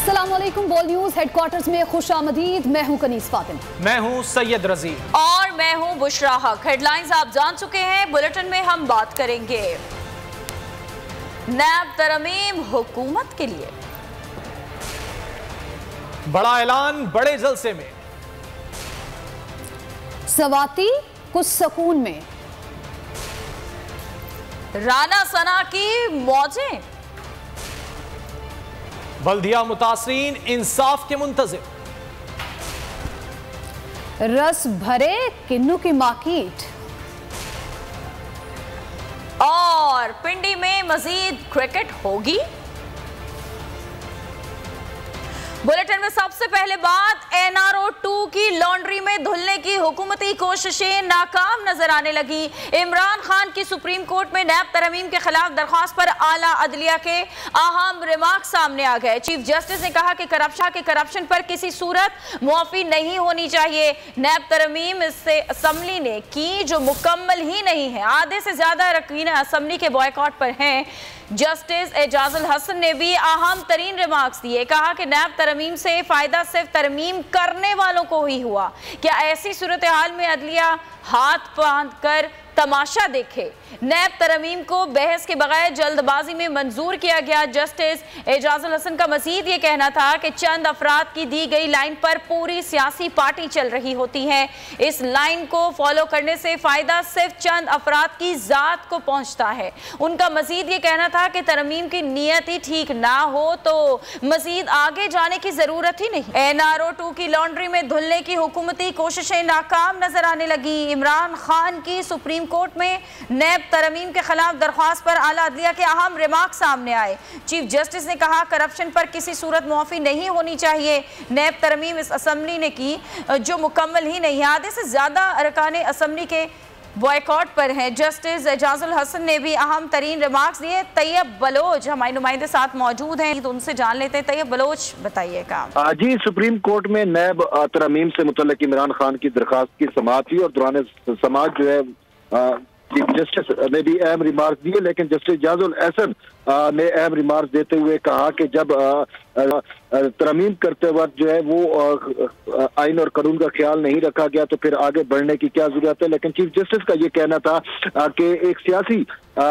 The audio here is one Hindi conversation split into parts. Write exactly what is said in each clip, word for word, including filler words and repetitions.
अस्सलामुअलैकुम। बोल न्यूज हेडक्वार्टर्स में खुशामदीद। मैं हूं कनीस फातिमा। मैं हूं सैयद रजी और मैं हूं बुशरा हक। हेडलाइंस आप जान चुके हैं। बुलेटिन में हम बात करेंगे नैब तरमीम हुकूमत के लिए, बड़ा ऐलान बड़े जलसे में, सवाती कुछ सुकून में, राना सना की मौजें, बल्दिया मुतासरीन इंसाफ के मुंतजिर, रस भरे किन्नू की मार्केट और पिंडी में मजीद क्रिकेट होगी। बुलेटिन में सबसे पहले बात एन आर ओ टू की लॉन्ड्री में धुलने की हुकूमती कोशिशें नाकाम नजर आने लगी। इमरान खान की सुप्रीम कोर्ट में नैब तरमीम के खिलाफ दरख्वास्त पर आला अदलिया के अहम रिमार्क सामने आ गए। चीफ जस्टिस ने कहा कि करप्शन के करप्शन पर किसी सूरत मुआफी नहीं होनी चाहिए। नैब तरमीम इससे असम्बली ने की जो मुकम्मल ही नहीं है। आधे से ज्यादा अरकान असम्बली के बॉयकॉट पर हैं। जस्टिस एजाजुल हसन ने भी अहम तरीन रिमार्क्स दिए। कहा कि नैब तरमीम से फायदा सिर्फ तरमीम करने वालों को ही हुआ। क्या ऐसी सूरत हाल में अदलिया हाथ बांध कर तमाशा देखे? नैब तरमीम को बहस के बगैर जल्दबाजी में मंजूर किया गया। जस्टिस एजाजुल हसन का मजीद ये कहना था कि चंद अफराद की दी गई लाइन पर पूरी सियासी पार्टी चल रही होती है। इस लाइन को फॉलो करने से फायदा सिर्फ चंद अफराद की जात को पहुंचता है। उनका मजीद ये कहना था कि तरमीम की नीयत ही ठीक ना हो तो मजीद आगे जाने की जरूरत ही नहीं। एन आर ओ टू की लॉन्ड्री में धुलने की हुकूमती कोशिशें नाकाम नजर आने लगी। इमरान खान की सुप्रीम कोर्ट में नैब तरमीम के खिलाफ दरख्वास्त पर आला अदलिया के अहम रिमार्क सामने आए। चीफ जस्टिस ने कहा करप्शन पर किसी सूरत मुआफी नहीं होनी चाहिए। नैब तरमीम इस असम्बली ने की जो मुकम्मल ही नहीं है। आधे से ज्यादा अरकान असम्बली के बॉयकॉट पर हैं। जस्टिस एजाजुल हसन ने भी अहम तरीन रिमार्क्स दिए। तैयब बलोच हमारे नुमाइंदे साथ मौजूद हैं, तो उनसे जान लेते हैं। तैयब बलोच बताइएगा। जी, सुप्रीम कोर्ट में नैब तरमीम से मुतल्लिक इमरान खान की दरख्वास्त की समाअत हुई और दौरान समाअत जो है चीफ जस्टिस ने भी अहम रिमार्क दिए, लेकिन जस्टिस एजाजुल हसन ने अहम रिमार्क देते हुए कहा कि जब तरमीम करते वक्त जो है वो आइन और कानून का ख्याल नहीं रखा गया तो फिर आगे बढ़ने की क्या जरूरत है। लेकिन चीफ जस्टिस का ये कहना था कि एक सियासी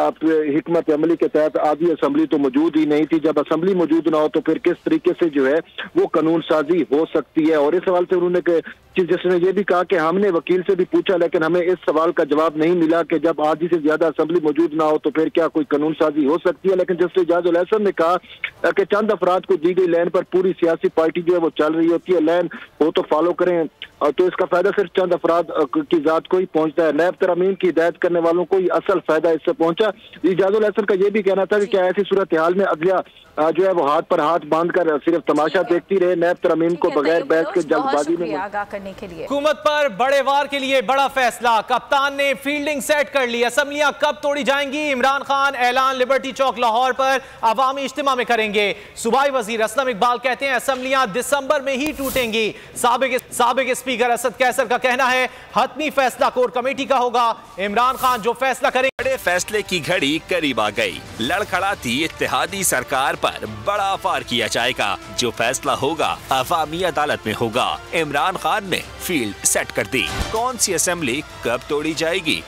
हिकमत अमली के तहत आधी असम्बली तो मौजूद ही नहीं थी। जब असम्बली मौजूद ना हो तो फिर किस तरीके से जो है वो कानून साजी हो सकती है। और इस सवाल से उन्होंने चीफ जस्टिस ने यह भी कहा कि हमने वकील से भी पूछा लेकिन हमें इस सवाल का जवाब नहीं मिला कि जब आधी से ज्यादा असम्बली मौजूद ना हो तो फिर क्या कोई कानून साजी हो सकती है। लेकिन जस्टिस एजाजुल हसन ने कहा कि चंद अफराद को दी गई लाइन पर पूरी सियासी पार्टी जो है वो चल रही होती है। लाइन वो तो फॉलो करें तो इसका फायदा सिर्फ चंद अफराद की जात को ही पहुंचता है। नैब तरमीम की हिदायत करने वालों को ही असल फायदा इससे पहुंचा। एजाजुल हसन का यह भी कहना था कि क्या ऐसी सूरत हाल में अदलिया जो है वो हाथ पर हाथ बांधकर सिर्फ तमाशा देखती रहे, नैब तरमीम को बगैर बहस के जल्दबाजी में आगाह करने के लिए। हुकूमत पर बड़े वार के लिए बड़ा फैसला। कप्तान ने फील्डिंग सेट कर ली। असम्बलियां कब तोड़ी जाएंगी? इमरान खान ऐलान लिबर्टी चौक लाहौर पर अवामी इज्तिमा में करेंगे। सूबाई वजीर असलम इकबाल कहते हैं असम्बलियां दिसंबर में ही टूटेंगी। साबिक साबिक स्पीकर असद कैसर का कहना है हतमी फैसला कोर कमेटी का होगा। इमरान खान जो फैसला करेंगे। बड़े फैसले की घड़ी करीब आ गई। लड़खड़ाती इत्तेहादी सरकार पर बड़ा वार किया जाएगा। जो फैसला होगा अवामी अदालत में होगा। इमरान खान ने फील्ड सेट कर दी। कौन सी असेंबली कब तोड़ी जाएगी?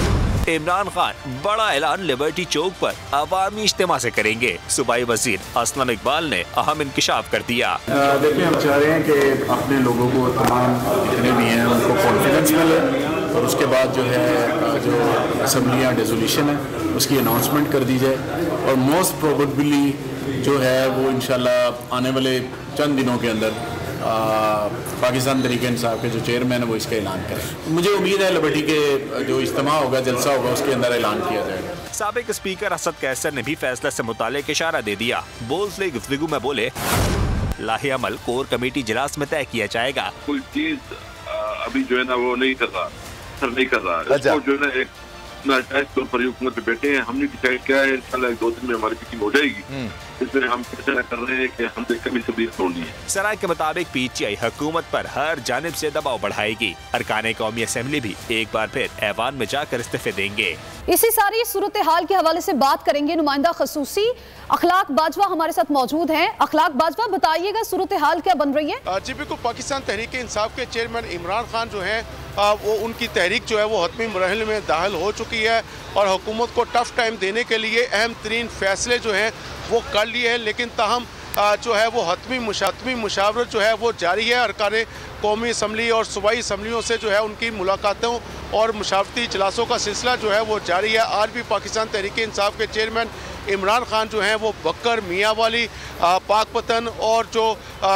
इमरान खान बड़ा ऐलान लिबर्टी चौक पर अवामी इज्तिमा से करेंगे। सूबाई वजीर असलम इकबाल ने अहम इंकिशाफ कर दिया। देखिए, हम चाह रहे हैं कि अपने लोगों को तमाम जितने भी हैं उनको कॉन्फिडेंस मिले और उसके बाद जो है जो असम्बलियाँ डिसोल्यूशन है उसकी अनाउंसमेंट कर दी जाए और मोस्ट प्रोबेबली जो है वो इंशाल्लाह आने वाले चंद दिनों के अंदर आ, पाकिस्तान तहरीक इंसाफ के जो चेयरमैन है वो इसका ऐलान करें। मुझे उम्मीद है लिबर्टी के जो इज्तिमा होगा, जलसा होगा, उसके अंदर ऐलान किया जाएगा। साबिक स्पीकर असद कैसर ने भी फैसले से मुतालिक इशारा दे दिया। बोल्सले गुफ्तगू में बोले लाहे अमल कोर कमेटी इजलास में तय किया जाएगा। कोई चीज अभी जो है ना वो नहीं कर रहा, सर नहीं कर रहा है। इसको जो है ना एक तौर पर हुकूमत पे बैठे हैं, हमने डिसाइड किया है इंशाल्लाह दो दिन में हमारी मीटिंग हो जाएगी इसमें हम फैसला कर रहे हैं कि हमने कभी सबीर तोड़नी है। सराय के मुताबिक पीटीआई हुकूमत पर हर जानिब से दबाव बढ़ाएगी। अरकान कौमी असेंबली भी एक बार फिर ऐवान में जाकर इस्तीफे देंगे। इसी सारी सूरत हाल के हवाले से बात करेंगे नुमाइंदा खसूसी अखलाक बाजवा हमारे साथ मौजूद हैं। अखलाक बाजवा, बताइएगा सूरत हाल क्या बन रही है? जी बिल्कुल, पाकिस्तान तहरीक इंसाफ के चेयरमैन इमरान खान जो हैं वो उनकी तहरीक जो है वो हतमी मरहल में दाखिल हो चुकी है और हुकूमत को टफ टाइम देने के लिए अहम तरीन फैसले जो हैं वो कर लिए हैं, लेकिन ताहम जो है वो हतमी मुशातमी मुशावरत जो है वो जारी है। अरकान कौमी असम्बली और सूबाई असम्बलियों से जो है उनकी मुलाकातों और मुशावरती इजलासों का सिलसिला जो है वो जारी है। आज भी पाकिस्तान तहरीक इंसाफ के चेयरमैन इमरान खान जो हैं वो बकर, मियाँ वाली, पाकपतन और जो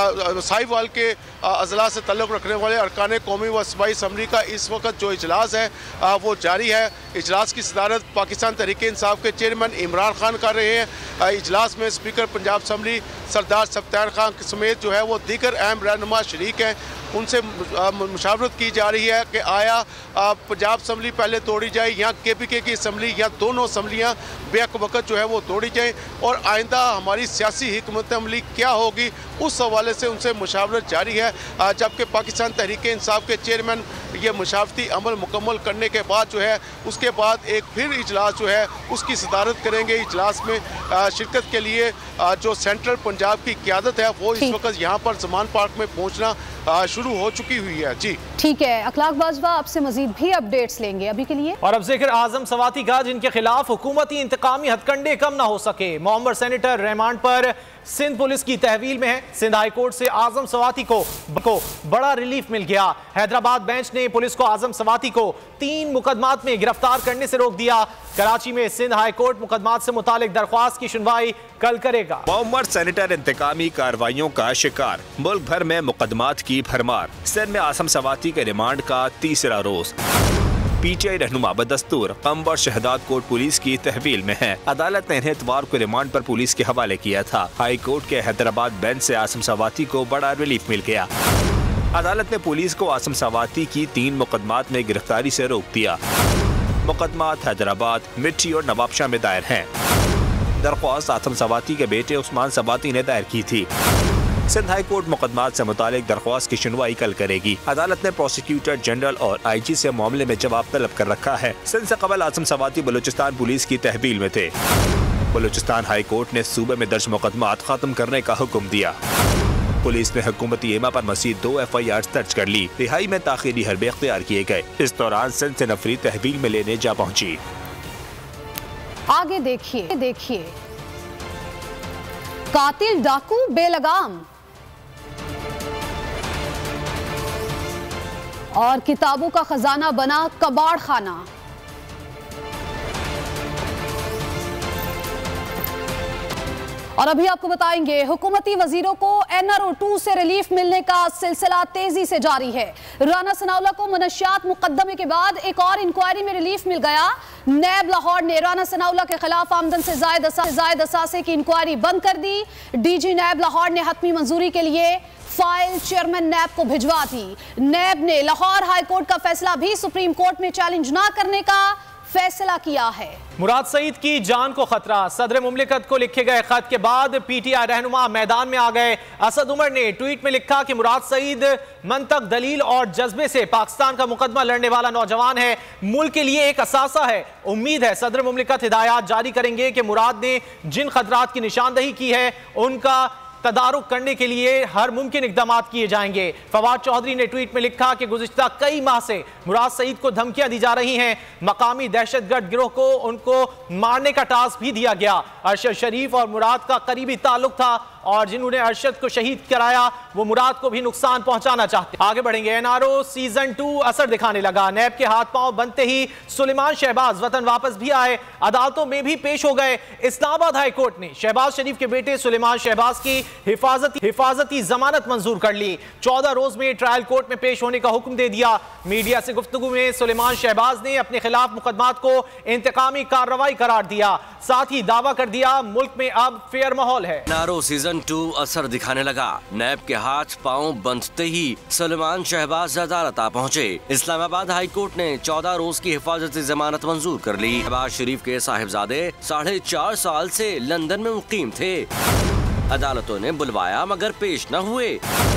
साहिवाल के अजला से तल्लुक़ रखने वाले अरकान कौमी व सूबाई असम्बली का इस वक्त जो इजलास है वो जारी है। इजलास की सदारत पाकिस्तान तहरीक इंसाफ के चेयरमैन इमरान खान कर रहे हैं। इजलास में स्पीकर पंजाब असम्बली सरदार सफ्तार खान समेत जो है वो दीगर अहम रहनुमा शरीक हैं। उनसे मुशावरत की जा रही है कि आया पंजाब असम्बली पहले तोड़ी जाए या के पी के की असम्बली या दोनों असम्बलियाँ बेक वक्त जो है वो तोड़ी जाएँ और आइंदा हमारी सियासी हिकमत अमली क्या होगी उस हवाले से उनसे मुशावरत जारी है। जबकि पाकिस्तान तहरीक इंसाफ के चेयरमैन ये मुशावरती अमल मुकम्मल करने के बाद जो है उसके बाद एक फिर इजलास जो है उसकी सदारत करेंगे। इजलास में शिरकत के लिए जो सेंट्रल पंजाब की क़यादत है वो इस वक्त यहाँ पर ज़मान पार्क में पहुँचना शुरू हो चुकी हुई है। जी ठीक है, अखलाक बाजवा आपसे मजीद भी अपडेट्स लेंगे अभी के लिए। और अब जिक्र आजम सवाती का, जिनके खिलाफ हुकूमती इंतकामी हथकंडे कम ना हो सके। मोहम्मद सेनेटर रिमांड पर सिंध पुलिस की तहवील में है। सिंध हाई कोर्ट से आजम सवाती को, को बड़ा रिलीफ मिल गया। हैदराबाद बेंच ने पुलिस को आजम सवाती को तीन मुकदमात में गिरफ्तार करने से रोक दिया। कराची में सिंध हाई कोर्ट मुकदमात से मुतालिक दरख्वास्त की सुनवाई कल करेगा। मोहम्मद सेनेटर इंतकामी कार्रवाइयों का शिकार, मुल्क भर में मुकदमात की भरमार। सिंध में आजम सवाती के रिमांड का तीसरा रोज। पीटीआई रहनुमा बदस्तूर कंबर शहदाद कोर्ट पुलिस की तहवील में है। अदालत ने इन्हें इतवार को रिमांड पर पुलिस के हवाले किया था। हाई कोर्ट के हैदराबाद बेंच से आजम सवाती को बड़ा रिलीफ मिल गया। अदालत ने पुलिस को आजम सवाती की तीन मुकदमात में गिरफ्तारी से रोक दिया। मुकदमात हैदराबाद, मिट्टी और नवाबशाह में दायर हैं। दरख्वास्त आजम सवाती के बेटे उस्मान सवाती ने दायर की थी। सिंध हाई कोर्ट मुकदमात से मुतालिक दरख्वास्त की सुनवाई कल करेगी। अदालत ने प्रोसिक्यूटर जनरल और आई जी से मामले में जवाब तलब कर रखा है। सिंध से कबल आजम सवाती बलूचिस्तान पुलिस की तहवील में थे। बलूचिस्तान हाई कोर्ट ने सूबे में दर्ज मुकदमात खत्म करने का हुक्म दिया। पुलिस ने हुकूमती एमा पर मजीद दो एफ आई आर दर्ज कर ली। रिहाई में ताखीरी हरबे इख्तियार किए गए। इस दौरान सिंध से नफरी तहवील में लेने जा पहुंची। आगे देखिए देखिए कातिल डाकू बेलगाम और किताबों का खजाना बना कबाड़ खाना। और अभी आपको बताएंगे हुकूमती वजीरों को एन आर ओ टू से रिलीफ मिलने का सिलसिला तेजी से जारी है। राना सनाउल्लाह को मनशियात मुकदमे के बाद एक और इंक्वायरी में रिलीफ मिल गया। नैब लाहौर ने राना सनाउल्लाह के खिलाफ आमदन से जायद असासे की इंक्वायरी बंद कर दी। डीजी नैब लाहौर ने हतमी मंजूरी के लिए फाइल चेयरमैन नैब को भिजवा दी। नैब ने लाहौर हाई कोर्ट का फैसला भी सुप्रीम कोर्ट में चैलेंज न करने का फैसला किया है। मुराद सईद की जान को खतरा, सदर मुमलिकत को लिखे गए खत के बाद पीटीआई रहनुमा मैदान में आ गए। असद उमर ने ट्वीट में लिखा कि मुराद सईद मंतक, दलील और जज्बे से पाकिस्तान का मुकदमा लड़ने वाला नौजवान है, मुल्क के लिए एक असासा है। उम्मीद है सदर मुमलिकत हिदायत जारी करेंगे कि मुराद ने जिन खतरात की निशानदही की है उनका तदारुक करने के लिए हर मुमकिन इकदाम किए जाएंगे। फवाद चौधरी ने ट्वीट में लिखा कि गुज़िश्ता कई माह से मुराद सईद को धमकियां दी जा रही हैं। मकामी दहशतगर्द गिरोह को उनको मारने का टास्क भी दिया गया। अरशद शरीफ और मुराद का करीबी ताल्लुक था और जिन्होंने अरशद को शहीद कराया वो मुराद को भी नुकसान पहुंचाना चाहते। आगे बढ़ेंगे। N R O season two असर दिखाने लगा। नैब के हाथ पांव बनते ही सुलेमान शहबाज वतन वापस भी आए, अदालतों में भी पेश हो गए। इस्लामाबाद हाई कोर्ट ने शहबाज शरीफ के बेटे सुलेमान शहबाज की हिफाजती हिफाजती जमानत मंजूर कर ली। चौदह रोज में ट्रायल कोर्ट में पेश होने का हुक्म दे दिया। मीडिया से गुफ्तगू में सुलेमान शहबाज ने अपने खिलाफ मुकदमात को इंतकामी कार्रवाई करार दिया। साथ ही दावा कर दिया मुल्क में अब फेयर माहौल है। N R O season one two असर दिखाने लगा। नैब के हाथ पांव बंधते ही सुलेमान शहबाज अदालत आ पहुँचे। इस्लामाबाद हाई कोर्ट ने चौदह रोज की हिफाजती जमानत मंजूर कर ली। शहबाज शरीफ के साहिबजादे साढ़े चार साल से लंदन में मुकीम थे। अदालतों ने बुलवाया मगर पेश न हुए,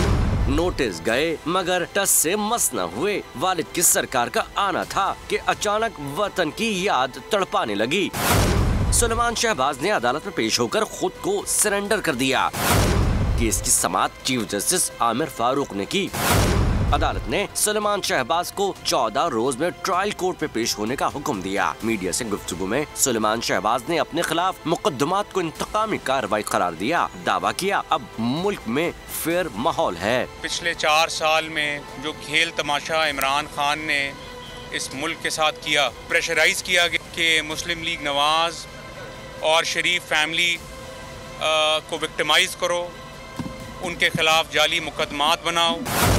नोटिस गए मगर टस से मस न हुए। वालिद की सरकार का आना था कि अचानक वतन की याद तड़पाने लगी। सुलेमान शहबाज ने अदालत में पेश होकर खुद को सरेंडर कर दिया। केस की समाअत चीफ जस्टिस आमिर फारूक ने की। अदालत ने सुलेमान शहबाज को चौदह रोज में ट्रायल कोर्ट में पेश होने का हुक्म दिया। मीडिया से गुफ्तगू में सुलेमान शहबाज ने अपने खिलाफ मुकदमात को इंतकामी कार्रवाई करार दिया। दावा किया अब मुल्क में फेयर माहौल है। पिछले चार साल में जो खेल तमाशा इमरान खान ने इस मुल्क के साथ किया, प्रेशराइज किया कि मुस्लिम लीग नवाज और शरीफ फैमिली को विक्टिमाइज करो, उनके खिलाफ जाली मुकदमात बनाओ।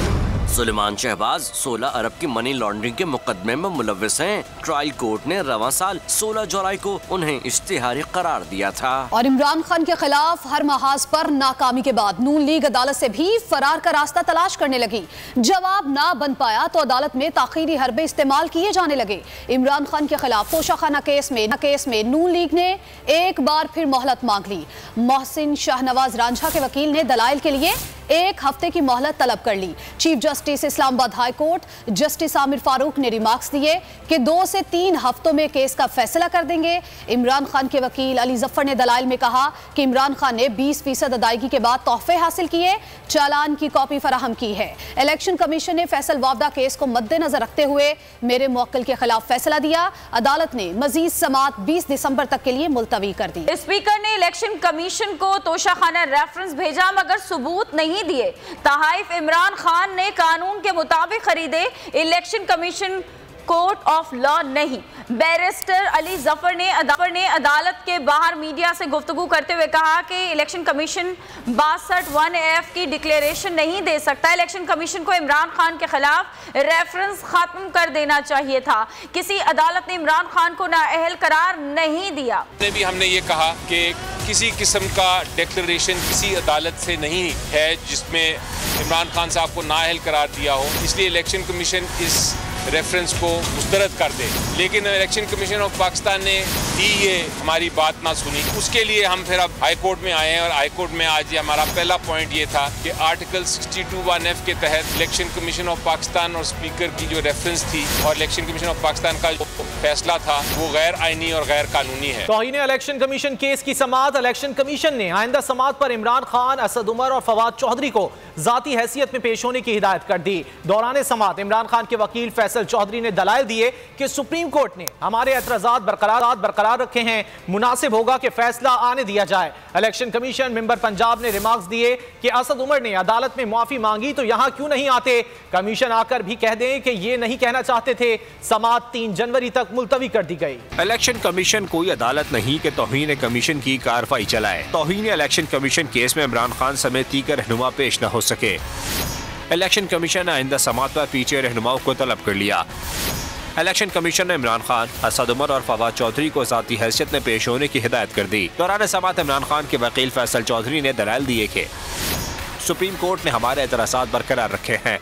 सुलेमान शहबाज सोलह अरब की मनी लॉन्ड्रिंग के मुकदमे में मुलव्विस हैं। ट्रायल कोर्ट ने रवां साल सोलह जुलाई को उन्हें इश्तिहारी करार दिया था। और इमरान खान के खिलाफ हर महाज पर नाकामी के बाद नून लीग अदालत से भी फरार का रास्ता तलाश करने लगी। जवाब ना बन पाया तो अदालत में ताखीरी हरबे इस्तेमाल किए जाने लगे। इमरान खान के खिलाफ तोशाखाना केस में केस में नून लीग ने एक बार फिर मोहलत मांग ली। मोहसिन शाहनवाज रांझा के वकील ने दलाइल के लिए एक हफ्ते की मोहलत तलब कर ली। Chief justice Islamabad high court justice Aamir Farooq ने रिमार्क्स दिए कि दो से तीन हफ्तों में केस का फैसला कर देंगे। इमरान खान के वकील अली जफर ने दलाइल में कहा कि इमरान खान ने बीस फीसद अदायगी के बाद तोहफे हासिल किए, चालान की कॉपी फराहम की है। इलेक्शन कमीशन ने फैसल वावदा केस को मद्देनजर रखते हुए मेरे मुवक्किल के खिलाफ फैसला दिया। अदालत ने मजीद समाअत बीस दिसंबर तक के लिए मुलतवी कर दी। स्पीकर ने इलेक्शन कमीशन को तोशाखाना रेफरेंस भेजा मगर सबूत नहीं दिए। तहाइफ इमरान खान ने कानून के मुताबिक खरीदे, election commission court of law नहीं। बैरिस्टर अली जफर ने अदालत ने अदालत के बाहर मीडिया से गुफ्तगू करते हुए कहा कि इलेक्शन कमीशन बासठ वन एफ की डिक्लेरेशन नहीं दे सकता। इलेक्शन कमीशन को इमरान खान के खिलाफ रेफरेंस खत्म कर देना चाहिए था। किसी अदालत ने इमरान खान को नाअहल करार नहीं दिया। भी हमने ये कहा कि किसी किस्म का डिक्लेरेशन किसी अदालत से नहीं है जिसमें इमरान खान साहब को नाअहल करार दिया हो, इसलिए इलेक्शन कमीशन इस रेफरेंस को मुस्तरद कर दे। लेकिन इलेक्शन कमीशन ऑफ पाकिस्तान ने भी ये हमारी बात ना सुनी। उसके लिए हम फिर अब हाई कोर्ट में आए हैं और हाई कोर्ट में आज हमारा पहला पॉइंट ये था कि article sixty two one F के तहत इलेक्शन कमीशन ऑफ पाकिस्तान और स्पीकर की जो रेफरेंस थी और इलेक्शन कमीशन ऑफ पाकिस्तान का जो फैसला था वो गैर आईनी और गैर कानूनी है। तौहीन इलेक्शन कमीशन केस की समाअत। इलेक्शन कमीशन ने आइंदा समाअत पर इमरान खान, असद उमर और फवाद चौधरी को जाती हैसियत में पेश होने की हिदायत कर दी। दौरान समाअत इमरान खान के वकील फैसल चौधरी ने दलाइल दिए कि सुप्रीम कोर्ट ने हमारे एतराजात बरकरार बरकरार रखे हैं, मुनासिब होगा कि फैसला आने दिया जाए। इलेक्शन कमीशन मेंबर पंजाब ने रिमार्क्स दिए कि असद उमर ने अदालत में माफी मांगी तो यहां क्यों नहीं आते, कमीशन आकर भी कह दें कि ये नहीं कहना चाहते थे। समाअत तीन जनवरी तक मुलतवी कर दी गई। इलेक्शन कमीशन कोई अदालत नहीं कि तौहीन कमीशन की कार्रवाई चलाए। तौहीन इलेक्शन कमीशन केस में इमरान खान समेत दीगर रहनुमा पेश न हो सके। इलेक्शन कमीशन ने आइंदा समाअत पर पीछे रहनुमाओं को तलब कर लिया। इलेक्शन कमीशन ने इमरान खान, असद उमर और फवाद चौधरी को ज़ाती हैसियत में पेश होने की हिदायत कर दी। दौरान समाअत इमरान खान के वकील फैसल चौधरी ने दलाइल दिए कि सुप्रीम कोर्ट ने हमारे एतराज़ात बरकरार रखे हैं,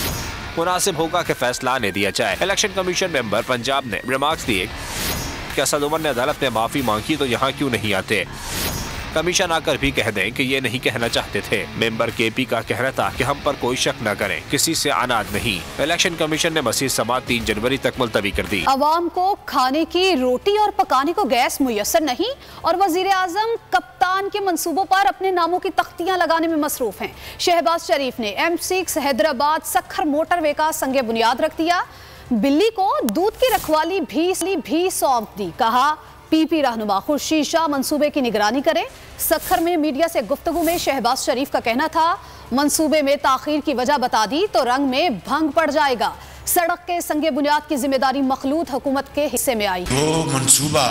मुनासिब होगा कि फैसला आने दिया जाए। इलेक्शन कमीशन मेंबर पंजाब ने रिमार्क्स दिए कि असद उमर ने अदालत में माफी मांगी तो यहाँ क्यों नहीं आते, कमीशन आकर भी कह दें कि ये नहीं कहना चाहते थे। मेंबर के पी का कहना था कि हम पर कोई शक न करें, किसी से अनाज नहीं। इलेक्शन कमीशन ने मज़ीद समाअत तीन जनवरी तक मुलतवी कर दी। अवाम को खाने की रोटी और पकाने को गैस मुयसर नहीं और वजीर आजम कप्तान के मंसूबों पर अपने नामों की तख्तियां लगाने में मसरूफ हैं। शहबाज शरीफ ने M six Hyderabad Sukkur motorway का संगे बुनियाद रख दिया। बिल्ली को दूध की रखवाली भी भी सौंप दी। कहा पीपी रहनुमा खुर्शीद शाह मंसूबे की निगरानी करें। सखर में मीडिया से गुफ्तगू में शहबाज शरीफ का कहना था मंसूबे में ताखीर की वजह बता दी तो रंग में भंग पड़ जाएगा। सड़क के संगे बुनियाद की जिम्मेदारी मखलूत हुकूमत के हिस्से में आई। वो मंसूबा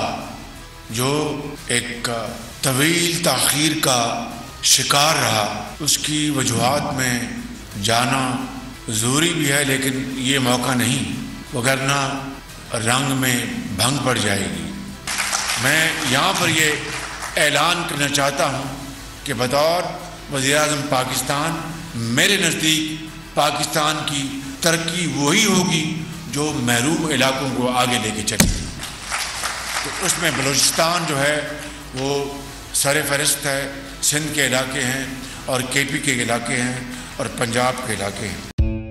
जो एक तवील ताखीर का शिकार रहा, उसकी वजूहात में जाना ज़रूरी भी है, लेकिन ये मौका नहीं, वगरना रंग में भंग पड़ जाएगी। मैं यहाँ पर ये ऐलान करना चाहता हूँ कि बतौर वज़ीर-ए-आज़म पाकिस्तान, मेरे नज़दीक पाकिस्तान की तरक्की वही होगी जो महरूम इलाकों को आगे लेके चलेगी। तो उसमें बलूचिस्तान जो है वो सर फहरिस्त है, सिंध के इलाके हैं और के पी के इलाके हैं और पंजाब के इलाके हैं।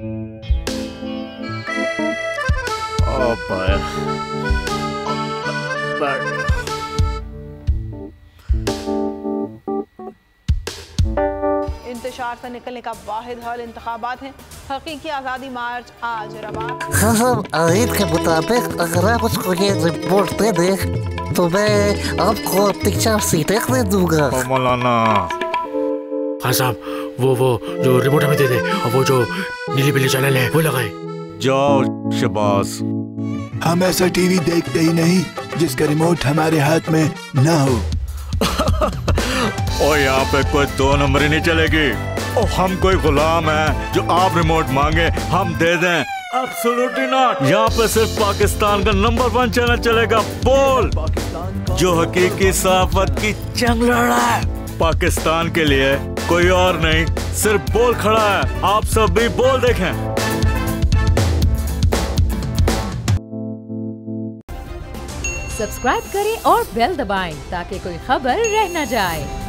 इंतशार से निकलने का वाहिद हल इंतखाबात हैं। हकीकी आज़ादी मार्च आज रवात। खसम आयत के मुताबिक अगर आप उसको ये रिपोर्ट दे दे तो मैं आपको तीन चार सीटें दे दूंगा। मौलाना हाँ साहब, वो वो जो रिपोर्ट हमें दे दे और वो जो नीली पीली चैनल है वो लगाए। जाओ शबाज। हम ऐसा टीवी देखते ही नहीं जिसका रिमोट हमारे हाथ में ना हो। और यहाँ पे कोई दो नंबर ही नहीं चलेगी। और हम कोई गुलाम है जो आप रिमोट मांगे हम दे दें? Absolutely not. यहाँ पे सिर्फ पाकिस्तान का नंबर वन चैनल चलेगा, बोल, जो हकीकी सहाफत की जंग लड़ रहा है। पाकिस्तान के लिए कोई और नहीं, सिर्फ बोल खड़ा है। आप सब भी बोल देखें। सब्सक्राइब करें और बेल दबाएं ताकि कोई खबर रह न जाए।